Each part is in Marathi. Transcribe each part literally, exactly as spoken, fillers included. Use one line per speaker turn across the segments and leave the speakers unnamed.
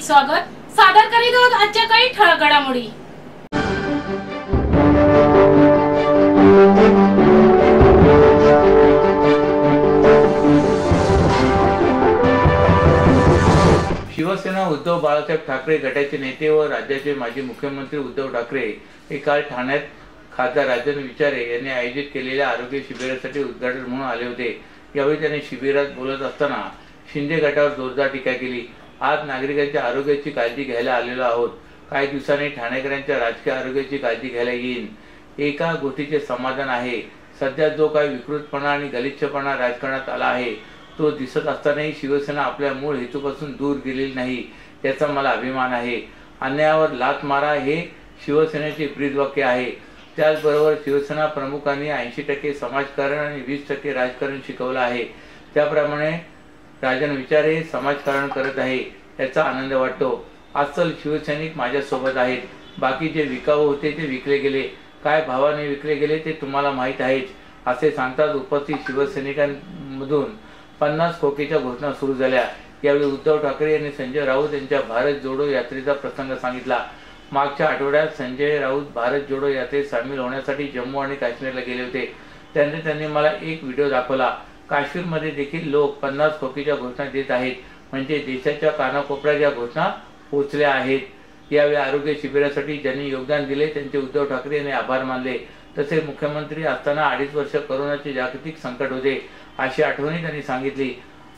स्वागत सादर करीत आहोत आजच्या काही ठळक घडामोडी।
शिवसेना उद्धव बाळासाहेब ठाकरे गटाचे नेते व राज्याचे माजी मुख्यमंत्री उद्धव ठाकरे हे काल ठाण्यात खासदार राजन विचारे यांनी आयोजित केलेल्या आरोग्य शिबिरासाठी उद्घाटन म्हणून आले होते। यावेळी त्यांनी शिबिरात बोलत असताना शिंदे गटावर जोरदार टीका केली। आज नागरिकांच्या आरोग्याची काळजी घ्यायला आलेलो आहोत, काही दिवसांनी ठाणेकरांच्या राजकीय आरोग्याची काळजी घ्यायला येईन। एका गोष्टीचे समाधान आहे, सध्या जो काही विकृतपणा आणि गलिच्छपणा राजकारणात आला आहे तो दिसत असतानाही शिवसेना आपल्या मूळ हेतूपासून दूर गेलेली नाही, याचा मला अभिमान आहे। अन्यायावर लाथ मारा हे शिवसेनेचे ब्रीदवाक्य आहे। त्याचबरोबर शिवसेना प्रमुखांनी ऐंशी टक्के समाजकारण आणि वीस टक्के राजकारण शिकवलं आहे। त्याप्रमाणे राजन विचारे समाजकारण करत आहे, याचा आनंद वाटतो। अस्सल शिवसैनिक माझ्यासोबत आहेत, बाकी जे विकाऊ होते ते विकले गेले, काय भावाने विकले गेले ते तुम्हाला माहीत आहेच, असे सांगताच उपस्थित शिवसैनिकांमधून पन्नास खोकीच्या घोषणा सुरू झाल्या। यावेळी उद्धव ठाकरे यांनी संजय राऊत यांच्या भारत जोडो यात्रेचा प्रसंग सांगितला। मागच्या आठवड्यात संजय राऊत भारत जोडो यात्रेत सामील होण्यासाठी जम्मू आणि काश्मीरला गेले होते। त्यानंतर त्यांनी मला एक व्हिडिओ दाखवला। काश्मीरमध्ये देखील लोक पन्नास खोकीच्या घोषणा देत आहेत, म्हणजे देशाच्या कानाकोपऱ्यात या घोषणा पोहोचल्या आहेत। यावेळी आरोग्य शिबिरासाठी ज्यांनी योगदान दिले त्यांचे उद्धव ठाकरे यांनी आभार मानले। तसेच मुख्यमंत्री असताना अडीच वर्ष कोरोनाचे जागतिक संकट होते अशी आठवणी त्यांनी सांगितली।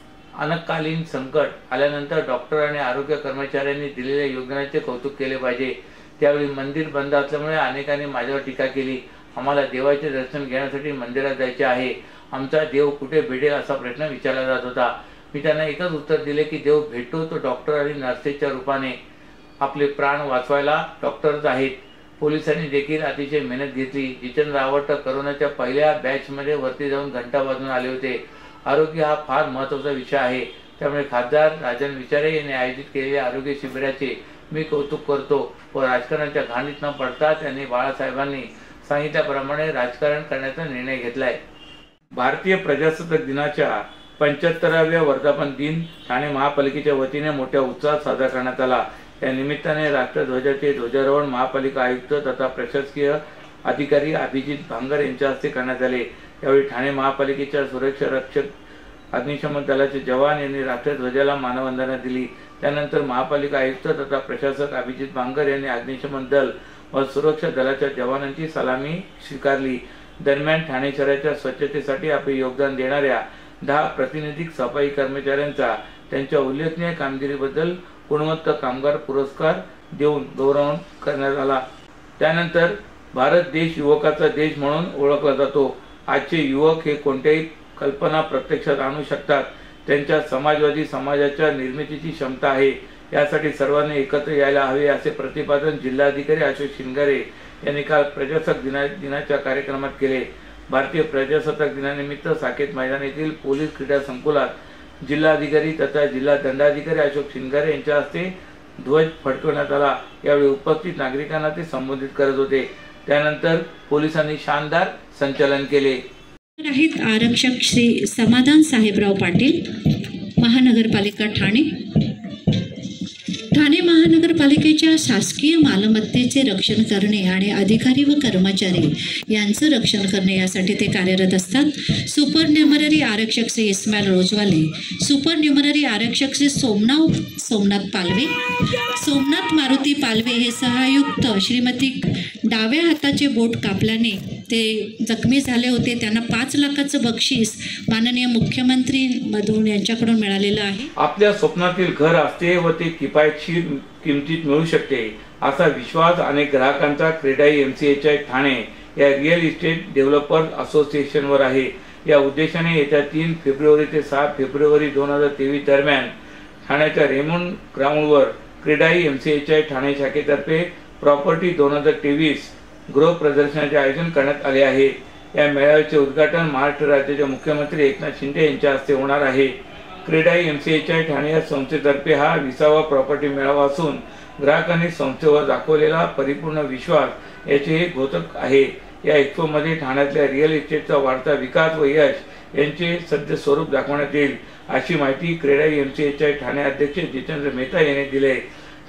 अनकालीन संकट आल्यानंतर डॉक्टर आणि आरोग्य कर्मचाऱ्यांनी दिलेल्या योगदानाचे कौतुक केले पाहिजे। त्यावेळी मंदिर बंद असल्यामुळे अनेकांनी माझ्यावर टीका केली। आम्हाला देवाचे दर्शन घेण्यासाठी मंदिरात जायचे आहे, आमचा देव कुठे भेटेल असा प्रश्न विचारला जात होता। मी त्यांना एकच उत्तर दिले की देव भेटतो तो डॉक्टर आणि नर्सेसच्या रूपाने, आपले प्राण वाचवायला डॉक्टरच आहेत। पोलिसांनी देखील अतिशय मेहनत घेतली। जितेंद्र आव्हाड करोनाच्या पहिल्या बॅचमध्ये वरती जाऊन घंटा वाजवून आले होते। आरोग्य हा फार महत्त्वाचा विषय आहे, त्यामुळे खासदार राजन विचारे यांनी आयोजित केलेल्या आरोग्य शिबिराचे मी कौतुक करतो व राजकारणाच्या घाणीत न पडता त्यांनी बाळासाहेबांनी सांगितल्याप्रमाणे राजकारण करण्याचा निर्णय घेतलाय। भारतीय प्रजासत्ताक दिनाच्या पंच्याहत्तराव्या वर्धापन दिन ठाणे महापालिकेच्या वतीने मोठ्या उत्साहात साजरा करण्यात आला। या निमित्ताने राष्ट्रध्वजाचे ध्वजारोहण महापालिका आयुक्त तथा प्रशासकीय अधिकारी अभिजित भांगर यांच्या हस्ते करण्यात आले। यावेळी ठाणे महापालिकेच्या सुरक्षा रक्षक अग्निशमन दलाचे जवान यांनी राष्ट्रध्वजाला मानवंदना दिली। त्यानंतर महापालिका आयुक्त तथा प्रशासक अभिजित भांगर यांनी अग्निशमन दल व सुरक्षा दलाच्या जवानांची सलामी स्वीकारली। दरम्यान ठाणे शहराच्या स्वच्छतेसाठी आपले योगदान देणाऱ्या दहा प्रातिनिधिक सफाई कर्मचाऱ्यांचा त्यांच्या उल्लेखनीय कामगिरीबद्दल गुणवत्ता कामगार पुरस्कार देऊन गौरव करण्यात आला। त्यानंतर भारत देश युवकाचा देश म्हणून ओळखला जातो। आजचे युवक हे कोणत्याही कल्पना प्रत्यक्षात आणू शकतात, त्यांच्या समाजवादी समाजाच्या निर्मितीची क्षमता आहे। यासाठी सर्वांनी एकत्र यायला हवे असे प्रतिपादन जिल्हाधिकारी अशोक शिंगारे यांनी काल प्रजासत्ताक दिना दिनाच्या कार्यक्रमात केले। भारतीय प्रजासत्ताक दिनानिमित्त साकेत मैदान येथील पोलीस क्रीडा संकुलात जिल्हाधिकारी तथा जिल्हा दंडाधिकारी अशोक शिंगारे यांच्या हस्ते ध्वज फडकवण्यात आला। यावेळी उपस्थित नागरिकांना ते संबोधित करत होते। त्यानंतर पोलिसांनी शानदार संचलन केले।
आहेत आरक्षक श्री समाधान साहेबराव पाटील, महानगरपालिका ठाणे। ठाणे महानगरपालिकेच्या शासकीय मालमत्तेचे रक्षण करणे आणि अधिकारी व कर्मचारी यांचं रक्षण करणे यासाठी ते कार्यरत असतात। सुपर न्युमररी आरक्षक श्री इस्माईल रोजवाले, सुपर न्युमररी आरक्षक श्री सोमनाथ सोमनाथ पालवे, सोमनाथ मारुती पालवे हे सहायुक्त श्रीमती डाव्या हाताचे बोट कापल्याने ते जखमी झाले होते, त्यांना पाच लाखाचं बक्षीस माननीय मुख्यमंत्री मधून यांच्याकडून मिळालेलं आहे।
आपल्या स्वप्नातील घर असते व ते किफायतशीर किमतीत मिळू शकते असा विश्वास अनेक ग्राहकांचा क्रेडाई एमसीएचआय ठाणे या रिअल इस्टेट डेव्हलपर्स असोसिएशनवर आहे। या उद्देशाने येत्या तीन फेब्रुवारी ते सहा फेब्रुवारी दोन हजार तेवीस दरम्यान ठाण्याच्या रेमंड ग्राउंडवर क्रेडाई एमसीएचआय ठाणे शाखेतर्फे प्रॉपर्टी दोन हजार तेवीस गृह प्रदर्शनाचे आयोजन करण्यात आले आहे। या मेळाव्याचे उद्घाटन महाराष्ट्र राज्याचे मुख्यमंत्री एकनाथ शिंदे यांच्या हस्ते होणार आहे। क्रेडाई एमसीएचआय ठाणे या संस्थेतर्फे हा विसावा प्रॉपर्टी मेळावा असून ग्राहकांनी संस्थेवर दाखवलेला परिपूर्ण विश्वास याचे हे द्योतक आहे। या एक्सपोमध्ये ठाण्यातल्या रिअल इस्टेटचा वाढता विकास व यश यांचे सद्य स्वरूप दाखवण्यात येईल अशी माहिती क्रेडाई एमसीएचआय ठाणे अध्यक्ष जितेंद्र मेहता यांनी दिले।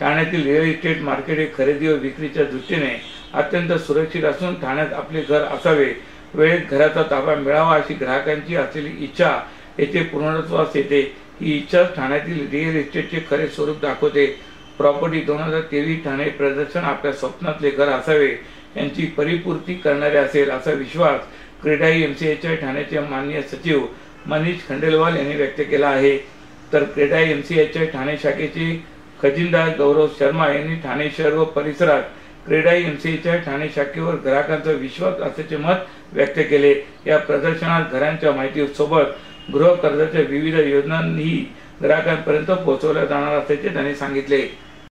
ठाण्यातील रिअल इस्टेट मार्केट हे खरेदी व विक्रीच्या दृष्टीने अत्यंत सुरक्षित असून ठाण्यात आपले घर असावे, वेळेत घराचा ताबा मिळावा अशी ग्राहकांची असलेली इच्छा येथे पूर्णत्वास येते. ही इच्छा ठाण्यातील रिअल इस्टेटचे खरे स्वरूप दाखवते. प्रॉपर्टी दोन हजार तेवीस ठाणे प्रदर्शन आपल्या स्वप्नातले घर असावे यांची परिपूर्ती करणारे असेल असा विश्वास क्रेडाई एम सी एच्या ठाण्याचे माननीय सचिव मनीष खंडेलवाल यांनी व्यक्त केला आहे. तर क्रेडाई एम सी एच्या ठाणे शाखेचे खजिनदार गौरव शर्मा यांनी ठाणे शहर व परिसरात क्रेडाई एम सी एच्या ठाणे शाखेवर ग्राहकांचा विश्वास असल्याचे मत व्यक्त केले. या प्रदर्शनात घरांच्या माहितीसोबत गृह कर्जाच्या विविध योजनांही ग्राहकांपर्यंत पोहोचवल्या जाणार असल्याचे त्यांनी सांगितले.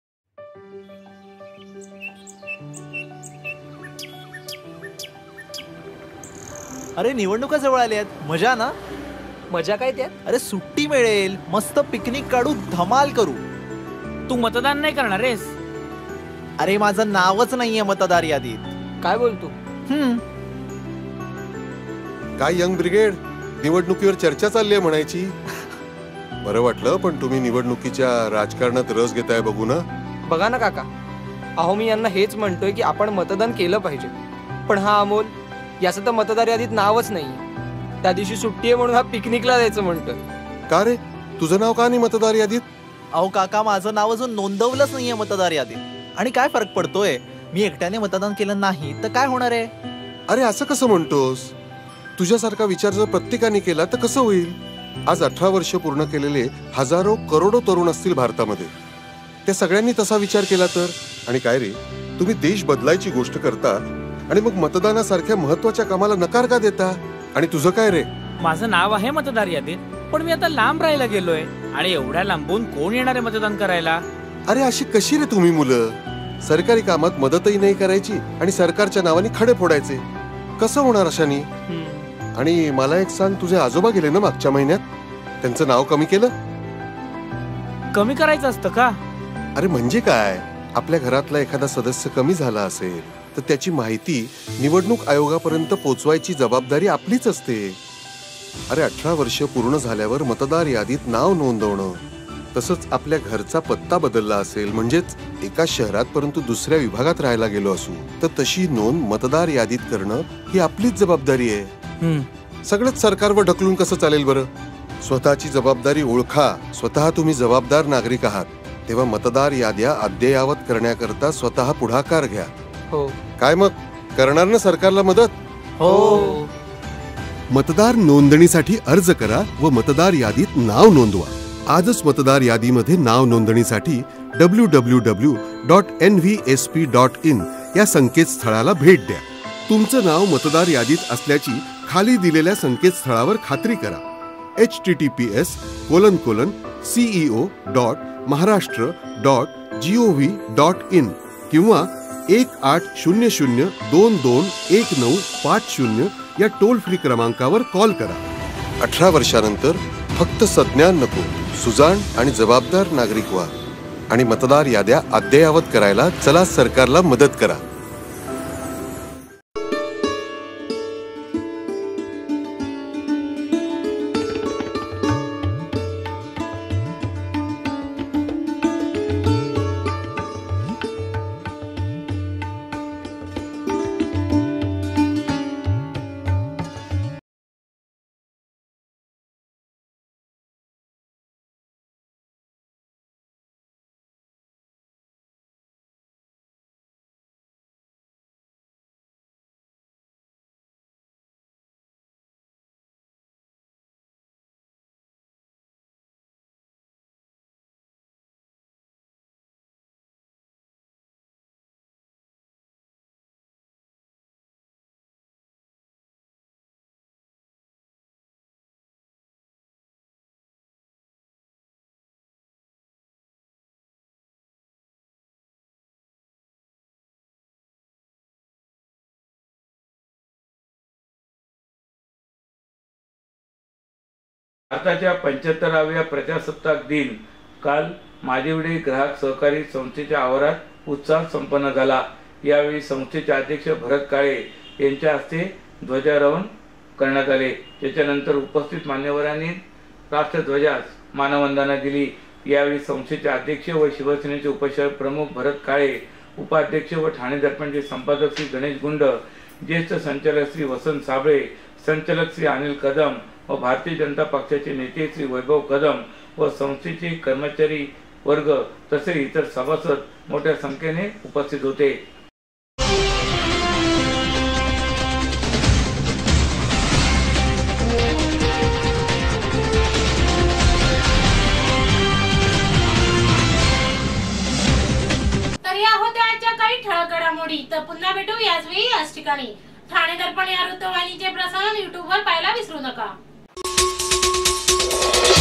अरे निवडणुका जवळ आल्यात, मजा ना?
मजा काय त्यात?
अरे सुट्टी मिळेल, मस्त पिकनिक काढू, धमाल करू.
तू मतदान नाही करणार आहेस?
अरे माझं नावच नाहीये मतदार यादीत.
काय बोलतो?
हम्म
काय यंग ब्रिगेड, निवडणुकीवर चर्चा चालली आहे म्हणायची. बरं वाटलं, पण तुम्ही निवडणुकीच्या राजकारणात रस घेताय बघू ना.
बघा ना काका, अहो मी यांना हेच म्हणतोय की आपण मतदान केलं पाहिजे, पण हा अमोल याचं तर मतदार यादीत नावच नाही. त्या दिवशी सुट्टी आहे म्हणून हा पिकनिकला जायचं म्हणतोय.
का रे, तुझं नाव का नाही मतदार यादीत?
अहो काका, माझं नाव अजून नोंदवलंच नाहीये मतदार यादीत. आणि काय फरक पडतोय, मी एकट्याने मतदान केलं नाही तर काय होणार आहे?
अरे असं कसं म्हणतोस? तुझ्यासारखा विचार जर प्रत्येकाने केला तर कसं होईल? आज अठरा वर्ष पूर्ण केलेले हजारो करोडो तरुण असतील भारतामध्ये. त्या सगळ्यांनी तसा विचार केला तर. आणि काय रे, तुम्ही देश बदलायची गोष्ट करता आणि मग मतदानासारख्या महत्वाच्या कामाला नकार का देता? आणि तुझं काय रे?
माझं नाव आहे मतदार यादीत, पण मी आता लांब राहायला गेलोय आणि एवढ्या लांबून कोण येणार आहे मतदान करायला?
अरे अशी कशी रे तुम्ही मुलं? सरकारी कामात मदतही नाही करायची आणि सरकारच्या नावाने खडे फोडायचे. कसं होणार अशानी? आणि मला एक सांग, तुझे आजोबा गेले ना मागच्या महिन्यात, त्यांचं नाव कमी केलं?
कमी करायचं असतं का?
अरे म्हणजे काय, आपल्या घरातला एखादा सदस्य कमी झाला असेल तर त्याची माहिती निवडणूक आयोगापर्यंत पोहोचवायची जबाबदारी आपलीच असते. अरे अठरा वर्ष पूर्ण झाल्यावर मतदार यादीत नाव नोंदवणं, तसंच आपल्या घरचा पत्ता बदलला असेल, म्हणजेच एका शहरात परंतु दुसऱ्या विभागात राहायला गेलो असू तर तशी नोंद मतदार यादीत करणं ही आपलीच जबाबदारी आहे. सगळंच सरकारवर ढकलून कसं चालेल बरं? स्वतःची जबाबदारी ओळखा. स्वतः तुम्ही जबाबदार नागरिक आहात, तेव्हा मतदार याद्या अद्ययावत करण्याकरता स्वतः पुढाकार घ्या.
हो.
काय मग, करणार ना सरकारला मदत?
हो.
मतदार नोंदणीसाठी अर्ज करा व मतदार यादीत नाव नोंदवा. आजच मतदार यादीमध्ये नाव नोंदणीसाठी W W W dot N V S P dot in या संकेतस्थळाला भेट द्या. तुमचं नाव मतदार यादीत असल्याची खाली दिलेल्या संकेतस्थळावर खात्री करा. H T T P S colon colon CEO dot Maharashtra dot G O V dot in किंवा एक आठ शून्य शून्य दोन दोन एक नऊ पाच शून्य या टोल फ्री क्रमांकावर कॉल करा. अठरा वर्षानंतर फक्त संज्ञान नको, सुजाण आणि जबाबदार नागरिक व्हा आणि मतदार याद्या अद्ययावत करायला चला सरकारला मदत करा.
भारताच्या पंच्याहत्तराव्या प्रजासत्ताक दिन काल माझीवडे ग्राहक सहकारी संस्थेच्या आवारात उत्साहात संपन्न झाला. यावेळी संस्थेचे अध्यक्ष भरत काळे यांच्या हस्ते ध्वजारोहण करण्यात आले. त्याच्यानंतर उपस्थित मान्यवरांनी राष्ट्रध्वजास मानवंदना दिली. यावेळी संस्थेचे अध्यक्ष व शिवसेनेचे उपशहर प्रमुख भरत काळे, उपाध्यक्ष व ठाणे दर्पणचे संपादक श्री गणेश गुंड, ज्येष्ठ संचालक श्री वसंत साबळे, संचालक श्री अनिल कदम व भारतीय जनता पक्षाचे नेते श्री वैभव कदम व संस्थेचे कर्मचारी वर्ग तसेच इतर सभासद मोठ्या संख्येने उपस्थित होते.
तर या होत्या आजच्या काही ठळक घडामोडी. तर पुन्हा भेटू याच वेळी याच ठिकाणी. ठाणे दर्पण या वृत्तवाहिनीचे प्रसारण युट्यूबवर पाहायला विसरू नका.